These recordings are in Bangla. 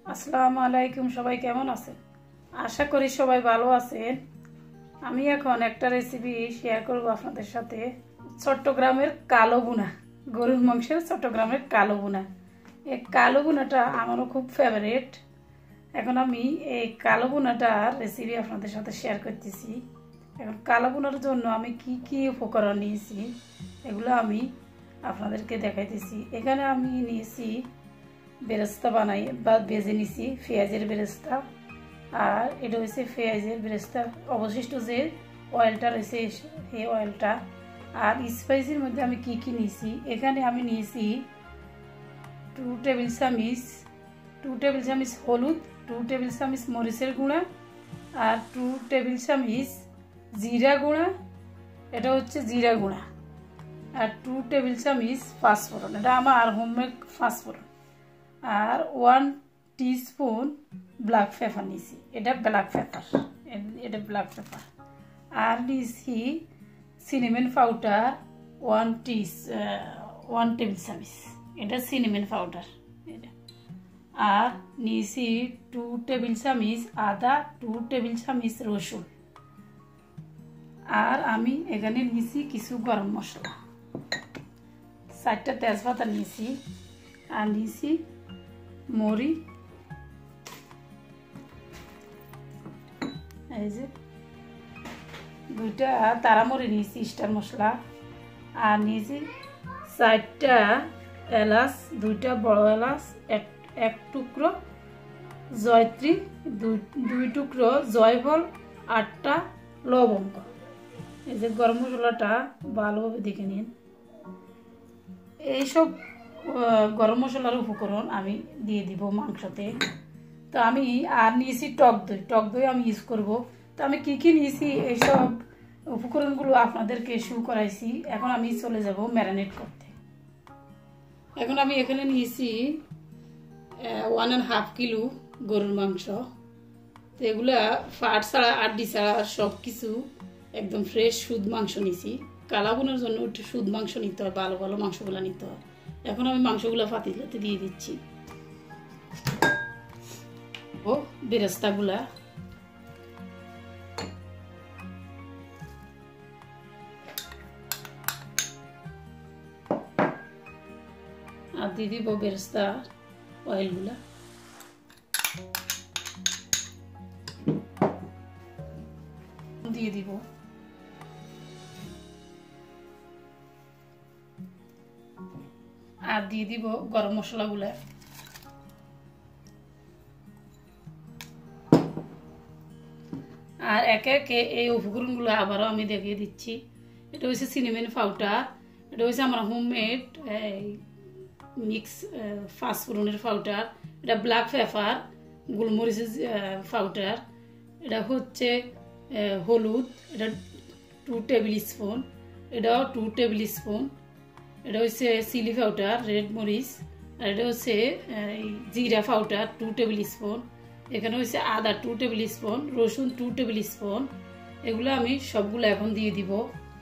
আসসালামু আলাইকুম। সবাই কেমন আছেন? আশা করি সবাই ভালো আছেন। আমি এখন একটা রেসিপি শেয়ার করব আপনাদের সাথে। চট্টগ্রামের কালো বুনা, গরুর মাংসের চট্টগ্রামের কালো বুনা। এই কালো বুনাটা আমারও খুব ফেভারিট। এখন আমি এই কালো বুনাটার রেসিপি আপনাদের সাথে শেয়ার করতেছি। এখন কালো বুনার জন্য আমি কি কি উপকরণ নিয়েছি এগুলো আমি আপনাদেরকে দেখাইতেছি। এখানে আমি নিয়েছি বেরেস্তা বানাই বা ভেজে নিছি, পেঁয়াজের বেরেস্তা। আর এটা হচ্ছে পেঁয়াজের বেরেস্তা অবশিষ্ট যে অয়েলটা রয়েছে সেই অয়েলটা। আর স্পাইসির মধ্যে আমি কি কি নিয়েছি, এখানে আমি নিয়েছি 2 টেবিল চামচ হলুদ, 2 টেবিল চামচ মরিচের গুঁড়া, আর 2 টেবিল চামচ জিরা গুঁড়া, এটা হচ্ছে জিরা গুঁড়া, আর 2 টেবিল চামচ পাঁচফোড়ন, এটা আমার হোমমেড পাঁচফোড়ন, আর 1 টিস্পুন ব্ল্যাক পেপার নিয়েছি, এটা ব্ল্যাক পেপার, আর নিয়েছি সিনেমেন পাউডার 1 টেবিল চামচ, এটা সিনেমেন পাউডার এটা। আর নিয়েছি 2 টেবিল চামচ আদা, 2 টেবিল চামচ রসুন। আর আমি এখানে নিয়েছি কিছু গরম মশলা, 4টা তেজপাতা নিয়েছি, আর নিয়েছি মরি, এই যে 2টা তারামরি নিয়েছি স্টার মশলা, আর নিয়েছি 4টা এলাচ, 2টা বড় এলাচ, এক টুকরো জয়ত্রী, 2 টুকরো জয়ফল, 8টা লবঙ্গ। এই যে গরম মশলাটা ভালোভাবে দেখে নিন। এইসব গরম মশলার উপকরণ আমি দিয়ে দিব মাংসতে। তো আমি আর নিয়েছি টক দই আমি ইউজ করব। তো আমি কি কি নিয়েছি এইসব উপকরণগুলো আপনাদেরকে শো করাইছি। এখন আমি চলে যাব ম্যারিনেট করতে। এখন আমি এখানে নিয়েছি 1.5 কিলো গরুর মাংস। তো এগুলা ফাট ছাড়া আড্ডি ছাড়া সব কিছু একদম ফ্রেশ শুদ্ধ মাংস নিয়েছি। কালাবুনের জন্য একটু শুদ্ধ মাংস নিতে হয়, ভালো ভালো মাংসগুলো নিতে হয়। এখন আমি মাংসগুলো পাতিলাতে দিয়ে দিচ্ছি ও বেরেস্তাগুলা। আর দিয়ে দিব বেরেস্তা অয়েলগুলা। দিয়ে দিব আর দিয়ে দিব গরম মশলাগুলা। আর একে একে এই উপকরণগুলো আবারও আমি দেখিয়ে দিচ্ছি। এটা হচ্ছে সিনেমেন পাউডার, এটা হচ্ছে আমার হোমমেড মিক্স পাঁচফোড়নের পাউডার, এটা ব্ল্যাক পেপার গোলমরিচের পাউডার, এটা হচ্ছে হলুদ, এটা 2 টেবিল স্পুন, এটাও 2 টেবিল স্পুন, এটা হচ্ছে চিলি পাউডার রেড মরিচ, আর এটা হচ্ছে জিরা পাউডার 2 টেবিল স্পুন, এখানে হচ্ছে আদা 2 টেবিল স্পুন, রসুন 2 টেবিল স্পুন। এগুলো আমি সবগুলো এখন দিয়ে দিব।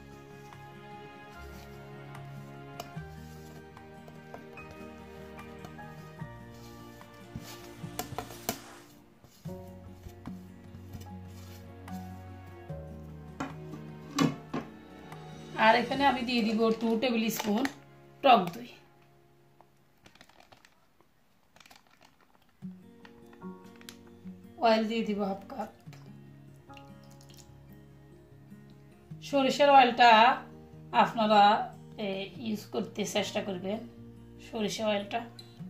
আর এখানে আমি দিয়ে দিব 2 টেবিল স্পুন টক দই। অয়েল দিয়ে দিব 1/2 কাপ। সরিষার অয়েলটা আপনারা ইউজ করতে চেষ্টা করবেন, সরিষা অয়েলটা।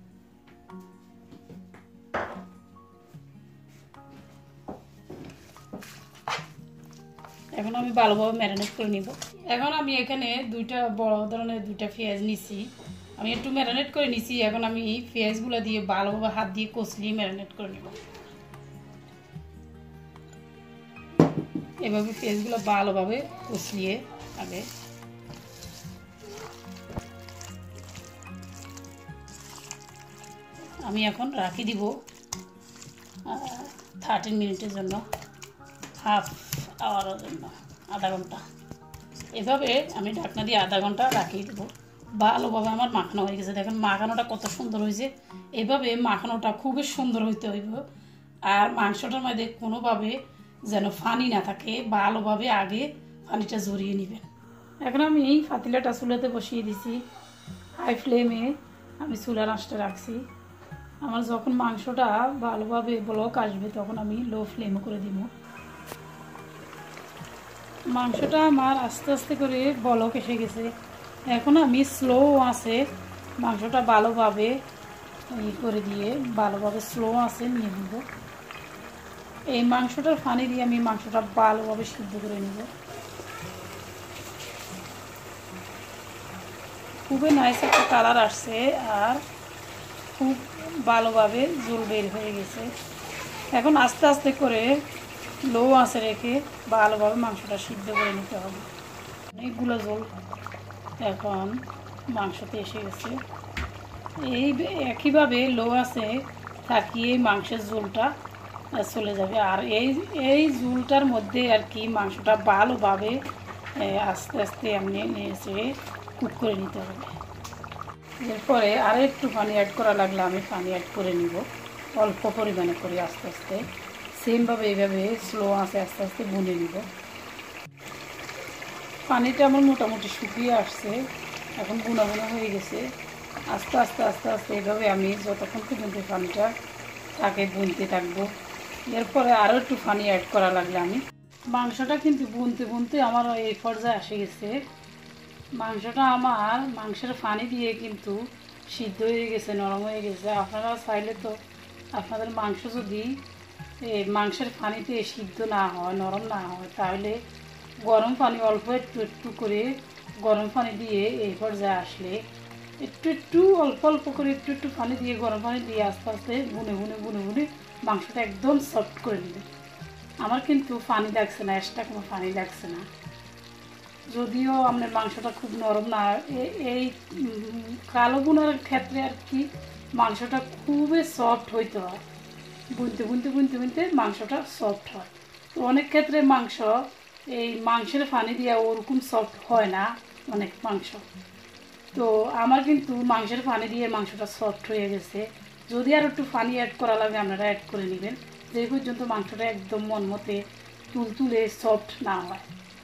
এখন আমি ভালোভাবে ম্যারিনেট করে নিব। এখন আমি এখানে 2টা বড় ধরনের 2টা পেঁয়াজ নিছি, আমি একটু ম্যারিনেট করে নিছি। এখন আমি পেঁয়াজগুলো দিয়ে ভালোভাবে হাত দিয়ে কষলিয়ে ম্যারিনেট করে নিব। এভাবে পেঁয়াজগুলো ভালোভাবে কষলিয়ে আগে আমি এখন রাখি দিব 13 মিনিটের জন্য, হাফ আওয়ারের জন্য, আধা ঘন্টা। এভাবে আমি ঢাকনা দিয়ে আধা ঘন্টা রাখিয়ে দেবো। ভালোভাবে আমার মাখানো হয়ে গেছে। দেখেন মাখানোটা কত সুন্দর হয়েছে। এভাবে মাখানোটা খুবই সুন্দর হইতে হইব। আর মাংসটার মধ্যে কোনোভাবে যেন পানি না থাকে, ভালোভাবে আগে পানিটা ঝরিয়ে নেবেন। এখন আমি পাতিলাটা চুলাতে বসিয়ে দিছি। হাই ফ্লেমে আমি চুলার আঁচটা রাখছি। আমার যখন মাংসটা ভালোভাবে ব্লক আসবে তখন আমি লো ফ্লেমে করে দিব। মাংসটা আমার আস্তে আস্তে করে বলক এসে গেছে। এখন আমি স্লো আছে মাংসটা ভালোভাবে করে দিয়ে ভালোভাবে স্লো আছে নিয়ে নেব। এই মাংসটার পানি দিয়ে আমি মাংসটা ভালোভাবে সিদ্ধ করে নেব। খুবই নাইস একটা কালার আসছে আর খুব ভালোভাবে ঝোল বের হয়ে গেছে। এখন আস্তে আস্তে করে লো আঁচে রেখে ভালোভাবে মাংসটা সিদ্ধ করে নিতে হবে। অনেকগুলো ঝোল এখন মাংসতে এসে গেছে। এই একইভাবে লো আঁচে থাকিয়ে মাংসের ঝোলটা চলে যাবে। আর এই ঝোলটার মধ্যে আর কি মাংসটা ভালোভাবে আস্তে আস্তে এমনি এসে কুক করে নিতে হবে। এরপরে আরও একটু পানি অ্যাড করা লাগলে আমি পানি অ্যাড করে নিব, অল্প পরিমাণে করে আস্তে আস্তে সেমভাবে এইভাবে স্লো আঁচে আস্তে আস্তে বুনে নিব। পানিটা আমার মোটামুটি শুকিয়ে আসছে, এখন বুনা বুনা হয়ে গেছে। আস্তে আস্তে আস্তে আস্তে এইভাবে আমি যতক্ষণ পর্যন্ত পানিটা তাকে বুনতে থাকবো। এরপরে আরও একটু পানি অ্যাড করা লাগলে আমি মাংসটা কিন্তু বুনতে বুনতে আমার এই পর্যায়ে এসে গেছে। মাংসটা আমার মাংসের পানি দিয়ে কিন্তু সিদ্ধ হয়ে গেছে, নরম হয়ে গেছে। আপনারা চাইলে তো আপনাদের মাংস যদি মাংসের পানিতে সিদ্ধ না হয়, নরম না হয়, তাহলে গরম পানি অল্প একটু একটু করে গরম পানি দিয়ে এই পর্যায়ে আসলে একটু একটু অল্প অল্প করে একটু একটু পানি দিয়ে গরম পানি দিয়ে আস্তে আস্তে বুনে বুনে বুনে বুনে মাংসটা একদম সফট করে নেবে। আমার কিন্তু পানি লাগছে না, এক্সট্রা কোনো পানি লাগছে না। যদিও আপনার মাংসটা খুব নরম না, এই কালো বোনার ক্ষেত্রে আর কি মাংসটা খুবই সফট হইতে হয়। বুনতে বুনতে বুনতে বুনতে মাংসটা সফট হয়। তো অনেক ক্ষেত্রে মাংস এই মাংসের পানি দিয়ে ওরকম সফট হয় না অনেক মাংস। তো আমার কিন্তু মাংসের পানি দিয়ে মাংসটা সফট হয়ে গেছে। যদি আর একটু পানি অ্যাড করা লাগে আপনারা অ্যাড করে নেবেন, যে পর্যন্ত মাংসটা একদম মন মতে তুলতুলে সফট না হয়।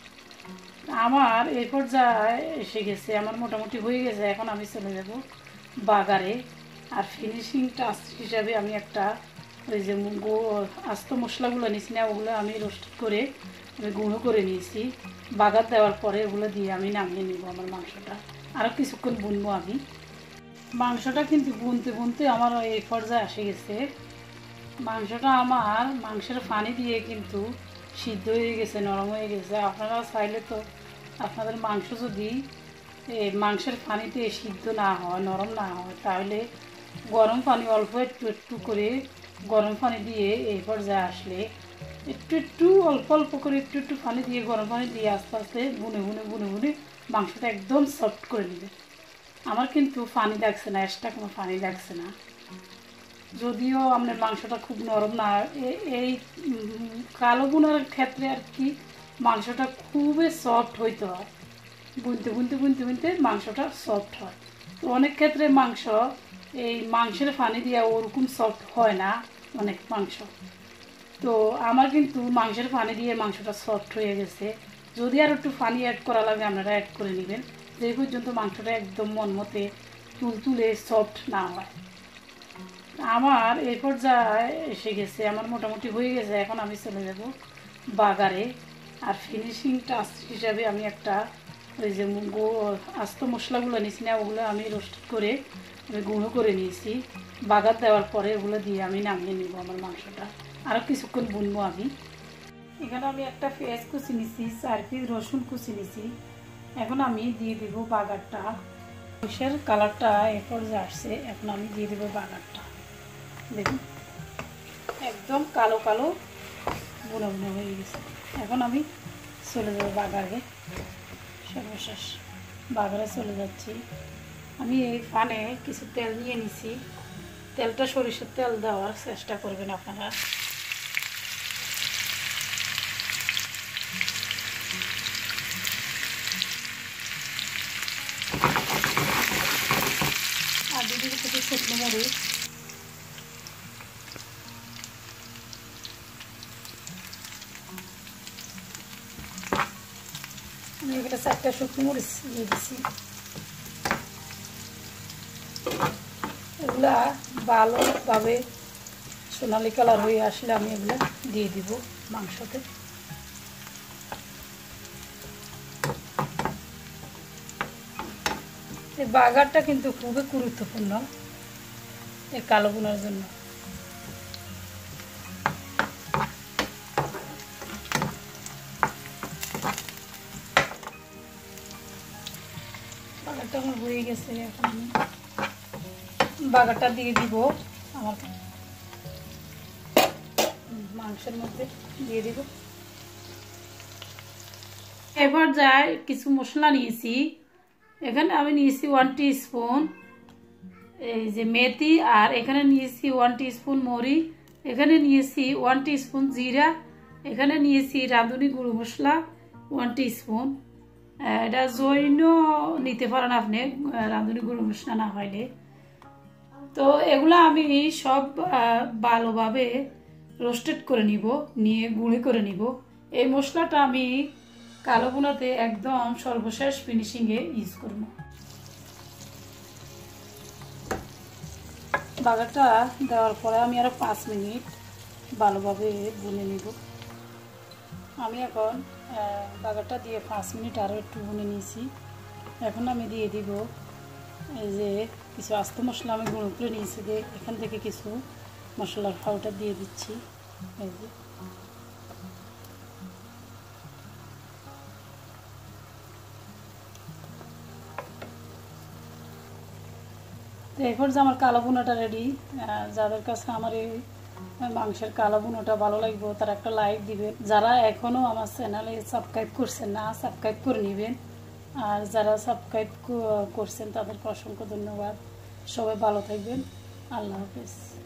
আমার এই পর্যায়ে এসে গেছে, আমার মোটামুটি হয়ে গেছে। এখন আমি চলে যাব বাগারে। আর ফিনিশিং টাচ হিসাবে আমি একটা ওই যে আস্ত মশলাগুলো নিয়েছি না, ওগুলো আমি রোস্ট করে আমি গুঁড়ো করে নিয়েছি। বাগার দেওয়ার পরে ওগুলো দিয়ে আমি নামিয়ে নিব আমার মাংসটা। আরও কিছুক্ষণ বুনবো আমি। মাংসটা কিন্তু বুনতে বুনতে আমার এই পর্যায়ে এসে গেছে। মাংসটা আমার মাংসের পানি দিয়ে কিন্তু সিদ্ধ হয়ে গেছে, নরম হয়ে গেছে। আপনারা চাইলে তো আপনাদের মাংস যদি মাংসের পানিতে সিদ্ধ না হয়, নরম না হয়, তাহলে গরম পানি অল্প একটু একটু করে গরম পানি দিয়ে এই পর্যায়ে আসলে একটু একটু অল্প অল্প করে একটু একটু পানি দিয়ে গরম পানি দিয়ে আস্তে আস্তে বুনে বুনে বুনে বুনে মাংসটা একদম সফট করে নেবে। আমার কিন্তু পানি লাগছে না, এক্সট্রা কোনো পানি লাগছে না। যদিও আপনার মাংসটা খুব নরম না, এই কালো বোনার ক্ষেত্রে আর কি মাংসটা খুবই সফট হইতে হয়। বুনতে বুনতে বুনতে বুনতে মাংসটা সফট হয়। তো অনেক ক্ষেত্রে মাংস এই মাংসের পানি দিয়ে ওরকম সফট হয় না অনেক মাংস। তো আমার কিন্তু মাংসের পানি দিয়ে মাংসটা সফট হয়ে গেছে। যদি আর একটু পানি অ্যাড করা লাগে আপনারা অ্যাড করে নেবেন, যে পর্যন্ত মাংসটা একদম মন মতে তুলতুলে সফট না হয়। আমার এই পর্যায়ে এসে গেছে, আমার মোটামুটি হয়ে গেছে। এখন আমি চলে যাব বাগারে। আর ফিনিশিং টাচ হিসাবে আমি একটা ওই যে আস্ত মশলাগুলো নিয়েছি না, ওগুলো আমি রোস্ট করে আমি গুঁড়ো করে নিয়েছি। বাগার দেওয়ার পরে ওগুলো দিয়ে আমি নামিয়ে নিব আমার মাংসটা। আরও কিছুক্ষণ বুনবো আমি। এখানে আমি একটা পেঁয়াজ কুচি নিয়েছি, 4 পিস রসুন কুচি নিয়েছি। এখন আমি দিয়ে দিব বাগারটা। সরিষার কালারটা এ পর্যায়ে আসছে, এখন আমি দিয়ে দেবো বাগারটা। দেখুন একদম কালো কালো বুনো বুনো হয়ে গেছে। এখন আমি চলে যাবো বাগারে, সর্বশেষ বাগারে চলে যাচ্ছি। আমি এই ফানে কিছু তেল নিয়ে নিছি। তেলটা সরিষার তেল দেওয়ার চেষ্টা করবেন আপনারা। মরিচ, আমি এখানে 4টা শুকনো মরিচ দিয়ে দিচ্ছি। এগুলা ভালোভাবে সোনালি কালার হয়ে আসলে আমি এগুলো দিয়ে দিব মাংসতে। এই বাগারটা কিন্তু খুবই গুরুত্বপূর্ণ এই কালো ভুনার জন্য। বাগারটা আমার হয়ে গেছে, এখন আমি বাগারটা দিয়ে দিব আমার মাংসের মধ্যে দিয়ে দিব। এবার যাই কিছু মশলা নিয়েছি। এখানে আমি নিয়েছি 1 টিস্পুন এই যে মেথি, আর এখানে নিয়েছি 1 টিস্পুন মরি, এখানে নিয়েছি 1 টিস্পুন জিরা, এখানে নিয়েছি রাঁধুনি গুঁড়ো মশলা 1 টিস্পুন। এটা জৈন নিতে পারেন আপনি রাঁধুনি গুঁড়ো মশলা না হইলে। তো এগুলো আমি সব ভালোভাবে রোস্টেড করে নিব, নিয়ে গুঁড়ি করে নিব। এই মশলাটা আমি কালো ভুনাতে একদম সর্বশেষ ফিনিশিংয়ে ইউজ করব। বাগারটা দেওয়ার পরে আমি আরও 5 মিনিট ভালোভাবে ভুনে নিব। আমি এখন বাগারটা দিয়ে 5 মিনিট আরও একটু ভুনে নিয়েছি। এখন আমি দিয়ে দিব এই যে কিছু আস্ত মশলা আমি গুঁড়ো করে নিয়েছি, যে এখান থেকে কিছু মশলার পাউডার দিয়ে দিচ্ছি। এই যে তো এরপর যে আমার কালো ভুনাটা রেডি। যাদের কাছে আমার এই মাংসের কালো ভুনাটা ভালো লাগবে তারা একটা লাইক দিবেন। যারা এখনও আমার চ্যানেলে সাবস্ক্রাইব করছেন না, সাবস্ক্রাইব করে নেবেন। আর যারা সাবস্ক্রাইব করছেন তাদেরকে অসংখ্য ধন্যবাদ। সবাই ভালো থাকবেন। আল্লাহ হাফেজ।